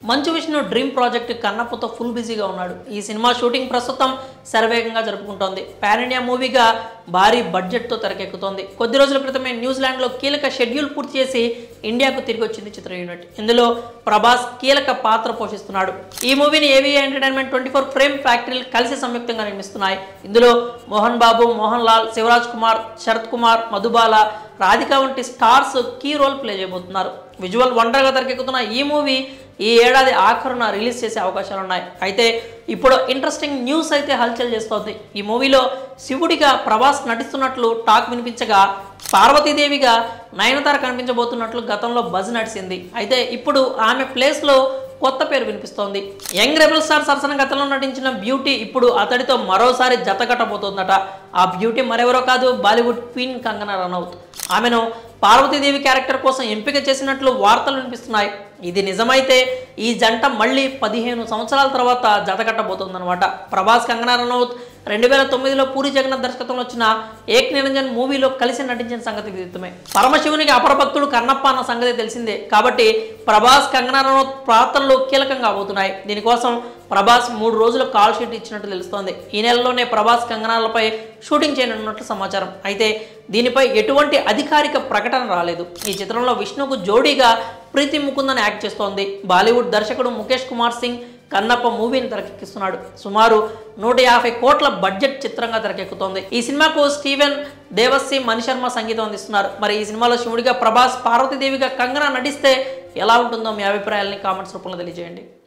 మంచు Vishnu dream project కన్నప్పతో full బిజీగా ఉన్నాడు. ఈ సినిమా షూటింగ్ ప్రస్తుతం శరవేగంగా జరుపుకుంటోంది. పాన్ ఇండియా మూవీగా భారీ బడ్జెట్తో తెరకెక్కుతోంది. కొద్ది రోజుల క్రితమే న్యూజిలాండ్లో కీలక షెడ్యూల్ పూర్తి చేసి ఇండియాకు తిరిగి వచ్చింది చిత్ర యూనిట్. ఇందులో ప్రభాస్ కీలక పాత్ర పోషిస్తున్నాడు. ఈ మూవీని ఏవిఏ ఎంటర్టైన్మెంట్ 24 ఫ్రేమ్ ఫ్యాక్టరీలు కలిసి సంయుక్తంగా నిర్మిస్తున్నాయి. ఇందులో మోహన్ బాబు, మోహన్ లాల్, శివరాజ్ కుమార్, శరత్ కుమార్, మధుబాల, రాధిక వంటి స్టార్స్ కీ రోల్ ప్లే చేయబోతున్నారు. విజువల్ వండర్గా తెరకెక్కుతున్న ఈ మూవీ ఈ ఏడాది ఆఖరున రిలీజ్ చేసే అవకాశాలు ఉన్నాయి. అయితే ఇప్పుడు ఇంట్రెస్టింగ్ న్యూస్ అయితే హల్చల్ చేస్తోంది. ఈ మూవీలో శివుడిగా ప్రభాస్ నటిస్తున్నట్లు టాక్ వినిపించగా, పార్వతీదేవిగా నయనతార కనిపించబోతున్నట్లు గతంలో బజ్ నడిచింది. అయితే ఇప్పుడు ఆమె ప్లేస్లో కొత్త పేరు వినిపిస్తోంది. యంగ్ రెబల్ స్టార్ సరసన గతంలో నటించిన బ్యూటీ ఇప్పుడు అతడితో మరోసారి జతకట్టబోతోందట. ఆ బ్యూటీ మరెవరో కాదు, బాలీవుడ్ క్వీన్ కంగనా రనౌత్. ఆమెను పార్వతీదేవి క్యారెక్టర్ కోసం ఎంపిక చేసినట్లు వార్తలు వినిపిస్తున్నాయి. ఇది నిజమైతే ఈ జంట మళ్ళీ 15 సంవత్సరాల తర్వాత జతకట్టబోతోందనమాట. ప్రభాస్, కంగనా రనౌత్ 2009లో పూరి జగన్నాథ్ దర్శకత్వంలో వచ్చిన ఏక్ నిరంజన్ మూవీలో కలిసి నటించిన సంగతి విదితమే. పరమశివునికి అపరభక్తుడు కన్నప్ప అన్న సంగతి తెలిసిందే. కాబట్టి ప్రభాస్, కంగనా రనౌత్ పాత్రలు కీలకంగా అవబోతున్నాయి. దీనికోసం ప్రభాస్ 3 రోజులు కాల్ షీట్ ఇచ్చినట్టు తెలుస్తోంది. ఈ నెలలోనే ప్రభాస్, కంగనాలపై షూటింగ్ చేయనున్నట్లు సమాచారం. అయితే దీనిపై ఎటువంటి అధికారిక ప్రకటన రాలేదు. ఈ చిత్రంలో విష్ణుకు జోడీగా ప్రీతి ముకుందన్ యాక్ట్ చేస్తోంది. బాలీవుడ్ దర్శకుడు ముఖేష్ కుమార్ సింగ్ కన్నప్ప మూవీని తెరకెక్కిస్తున్నాడు. సుమారు 150 కోట్ల బడ్జెట్ చిత్రంగా తెరకెక్కుతోంది. ఈ సినిమాకు స్టీవెన్ దేవస్సి, మణిశర్మ సంగీతం అందిస్తున్నారు. మరి ఈ సినిమాలో శివుడిగా ప్రభాస్, పార్వతీదేవిగా కంగనా నటిస్తే ఎలా ఉంటుందో మీ అభిప్రాయాలని కామెంట్స్ రూపంలో తెలియజేయండి.